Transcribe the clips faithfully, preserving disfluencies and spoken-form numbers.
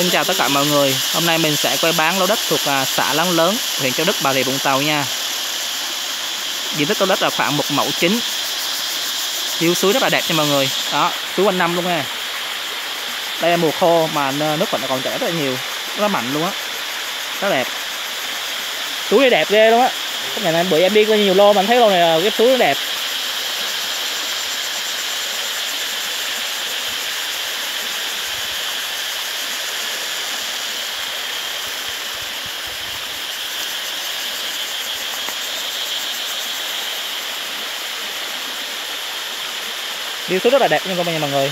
Xin chào tất cả mọi người. Hôm nay mình sẽ quay bán lô đất thuộc xã Láng Lớn, huyện Châu Đức, Bà Rịa Vũng Tàu nha. Diện tích lô đất là khoảng một mẫu chín. View suối rất là đẹp nha mọi người. Đó, suối quanh năm luôn nha. Đây là mùa khô mà nước vẫn còn chảy rất là nhiều, rất là mạnh luôn á. Rất đẹp. Suối này đẹp ghê luôn á. Cái này bữa em đi qua nhiều lô mình thấy lô này là cái suối nó đẹp. View suối rất là đẹp nha mọi người.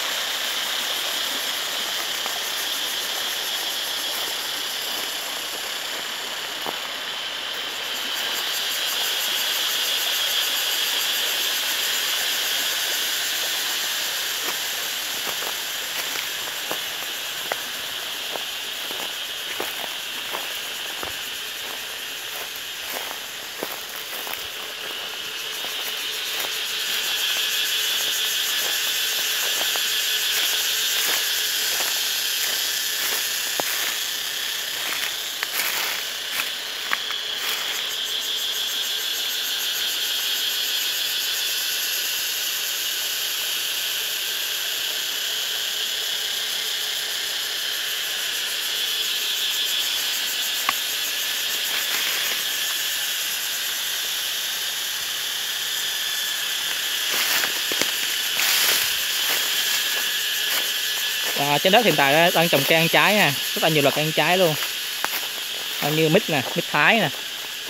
À, trên đất hiện tại đang trồng cây ăn trái nha, rất là nhiều loại cây ăn trái luôn, à, như mít nè, mít Thái nè.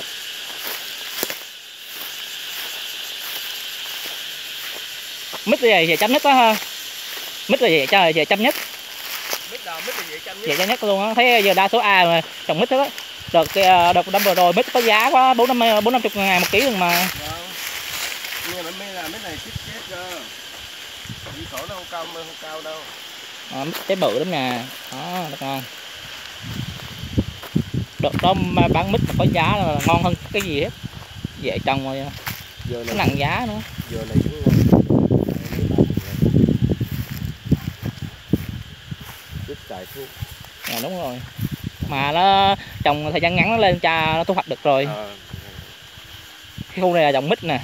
Mít này dễ chăm nhất đó ha, mít là dễ cho dễ chăm nhất, mít nào mít là dễ chăm nhất, dễ chăm nhất luôn á. Thấy giờ đa số A mà trồng mít đó. Đợt đợt năm vừa rồi mít có giá quá bốn năm bốn năm chục ngàn một ký luôn mà. Vâng. Nhưng mà mít là mít này chết chết cơ, chỉ sổ nó không cao không cao đâu. À, trái bự lắm nè, đó, rất ngon. Đợt đó mà bán mít mà có giá là ngon hơn cái gì hết, dễ trồng rồi, giờ nó nặng giá nữa. Giờ này cũng ngon. Mít xài thuốc. À, đúng rồi, mà nó trồng thời gian ngắn nó lên cha nó thu hoạch được rồi. À. Cái khu này là trồng mít nè.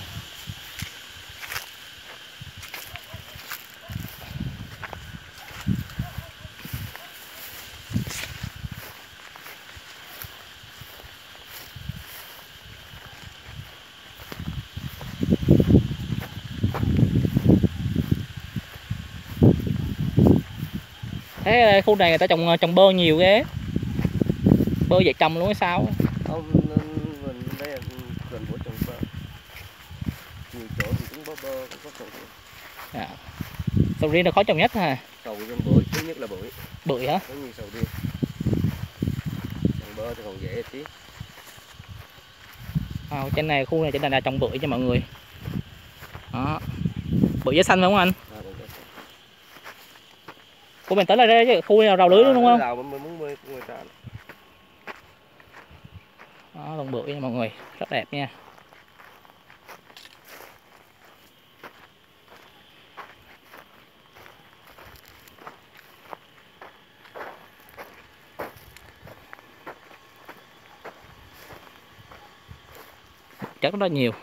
Thế khu này người ta trồng trồng bơ nhiều ghê, bơ vậy trồng luôn hay sao? Không, mình đây là gần của trồng bơ, nhiều chỗ thì cũng có bơ, cũng có sầu riêng. À. Sầu riêng là khó trồng nhất hả? Sầu riêng bưởi, thứ nhất là bưởi. Bưởi hả? Có nhiều sầu riêng. Trồng bơ thì còn dễ tí. À, trên này khu này trên này là trồng bưởi cho mọi người. Đó. Bưởi giá xanh phải không anh? À, khu mình tới là đây, khu này là rào lưới luôn đúng không? Rào bốn mươi người ta. Đó, trồng bưởi nha mọi người, rất đẹp nha. Chất rất nhiều.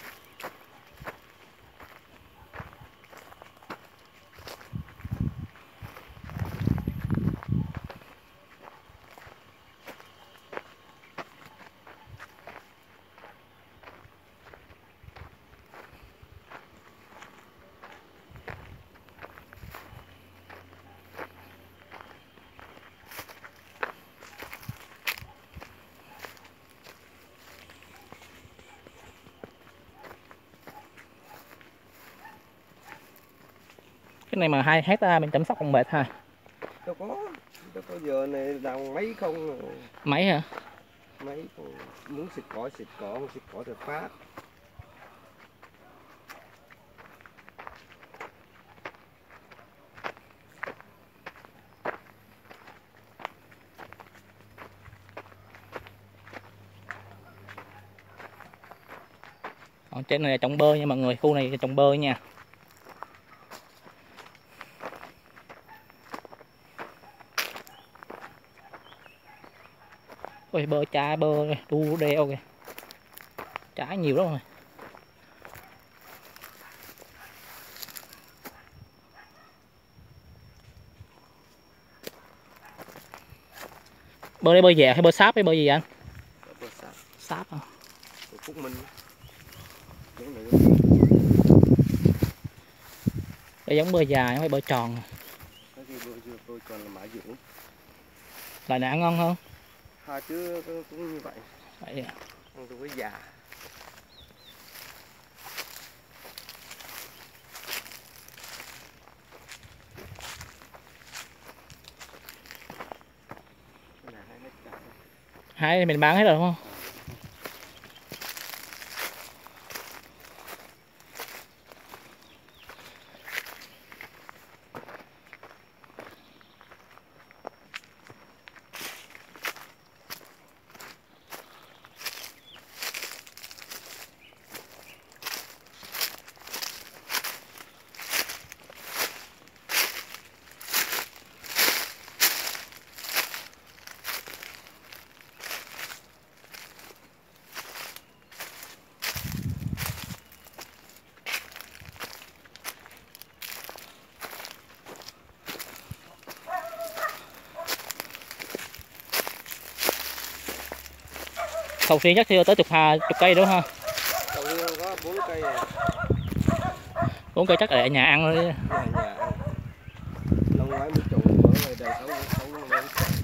Cái này mà hai hecta mình chăm sóc không mệt ha. Đâu có, đâu có giờ này đào mấy không. Mấy hả? Mấy không, muốn xịt cỏ xịt cỏ, không xịt cỏ thì phát. Còn trên này là trồng bơ nha mọi người, khu này là trồng bơ nha. Ôi bơ trái bơ đu đeo kìa, trái nhiều lắm rồi. Bơ đây bơ dẹt hay bơ sáp hay bơ gì anh? Bơ sáp. Sáp à? Bơ Phúc Minh. Đây giống bơ dài không phải bơ tròn. Cái bơ bơ tròn là mã dưỡng. Loại nào ngon hơn? Hai chứ cũng như vậy. Vậy à? Ăn với già. Hai mình bán hết rồi đúng không? Sầu riêng chắc chưa tới chục hà chục cây đúng không? Sầu riêng có bốn cây à. Bốn cây chắc để ở nhà ăn thôi. Nhà, nhà ăn. Năm ngoái mới trồng bữa này đời sống sống nó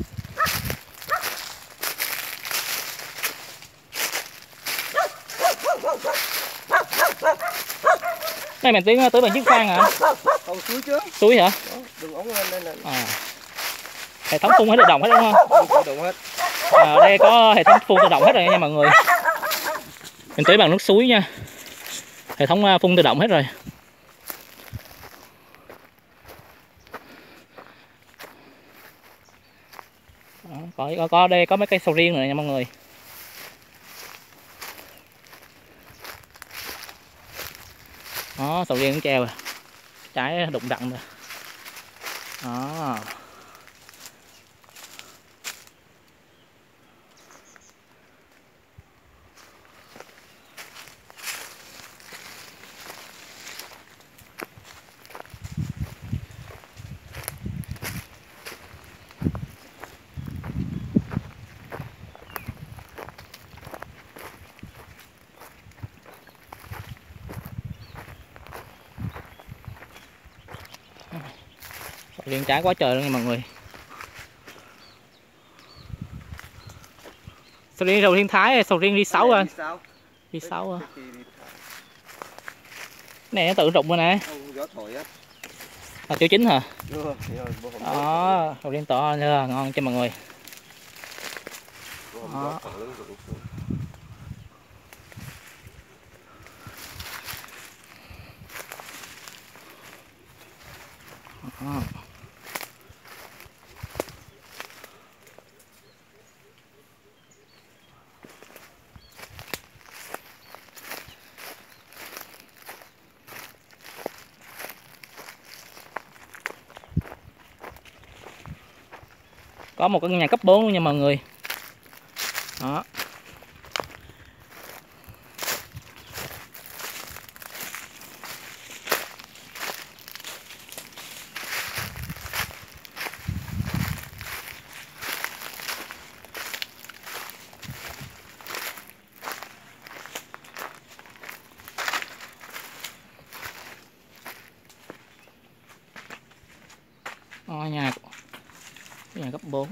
Này mình tiến tới bằng chiếc khoan hả? không suối chứ. Suối hả? Đó, đừng ống lên đây nè. À. Hệ thống phun hết tự động hết đúng không? Tự động hết. À, đây có hệ thống phun tự động hết rồi nha mọi người. Mình tưới bằng nước suối nha. Hệ thống phun tự động hết rồi. Đó, có, có, có đây có mấy cây sầu riêng nữa nha mọi người. Đó, sầu riêng cũng treo rồi. Trái đụng đặng rồi. Đó. Sầu riêng trái quá trời luôn nha mọi người. Sầu riêng sầu riêng Thái hay sầu riêng đi sáu anh? Đi sáu à. Này nó tự rụng rồi nè. Gió thổi á. À, chưa chín hả? Chưa. Đó, sầu riêng to chưa, ngon cho mọi người. Đó. Đó. Có một cái nhà cấp bốn luôn nha mọi người. Đó. Đó, nhà nhà cấp bốn.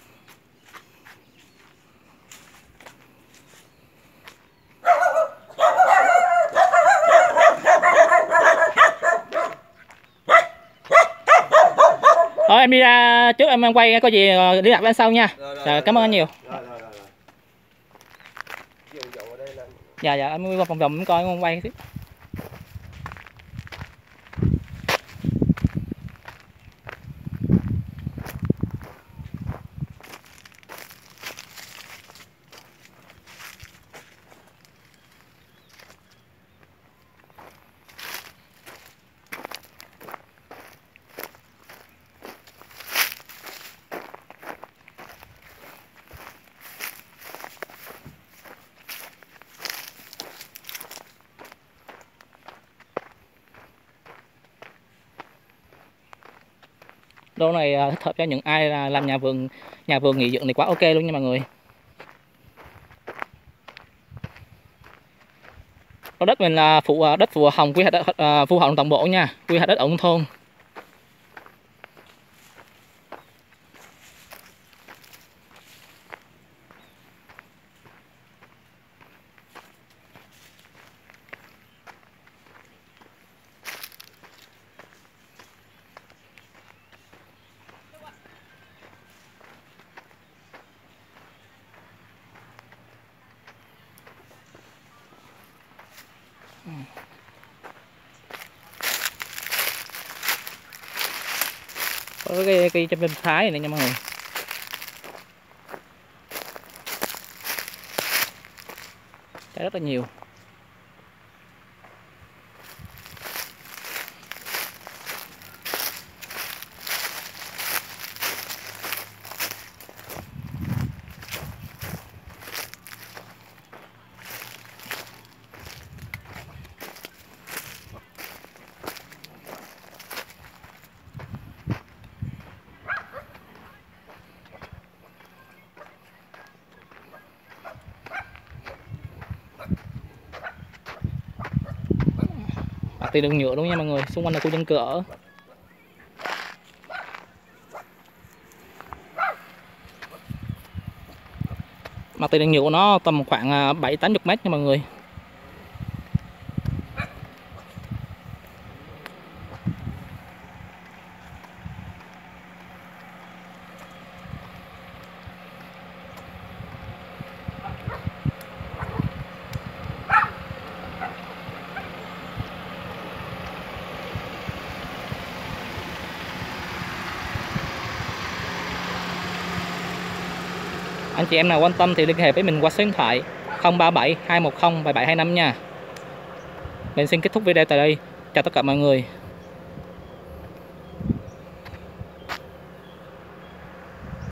Thôi em đi ra trước, em quay có gì liên lạc với anh sau nha. Rồi, rồi, rồi, cảm ơn anh nhiều. Rồi, rồi, rồi, rồi. Dạ dạ em qua phòng vòng em coi con quay xíu. Lô này à, thích hợp cho những ai là làm nhà vườn, nhà vườn nghỉ dưỡng này quá ok luôn nha mọi người. Lô đất mình là phụ đất phụ hồng quy hoạch đất uh, phụ hồng toàn bộ nha, quy hoạch đất ở nông thôn. Có cái cây châm bên thái này nha mọi người. Trái rất là nhiều. Mặt tiền đường nhựa đúng nha mọi người, xung quanh là khu dân cư ở. Mặt tiền đường nhựa của nó tầm khoảng bảy tám mươi mét nha mọi người. Anh chị em nào quan tâm thì liên hệ với mình qua số điện thoại không ba bảy hai một không bảy bảy hai năm nha. Mình xin kết thúc video tại đây. Chào tất cả mọi người.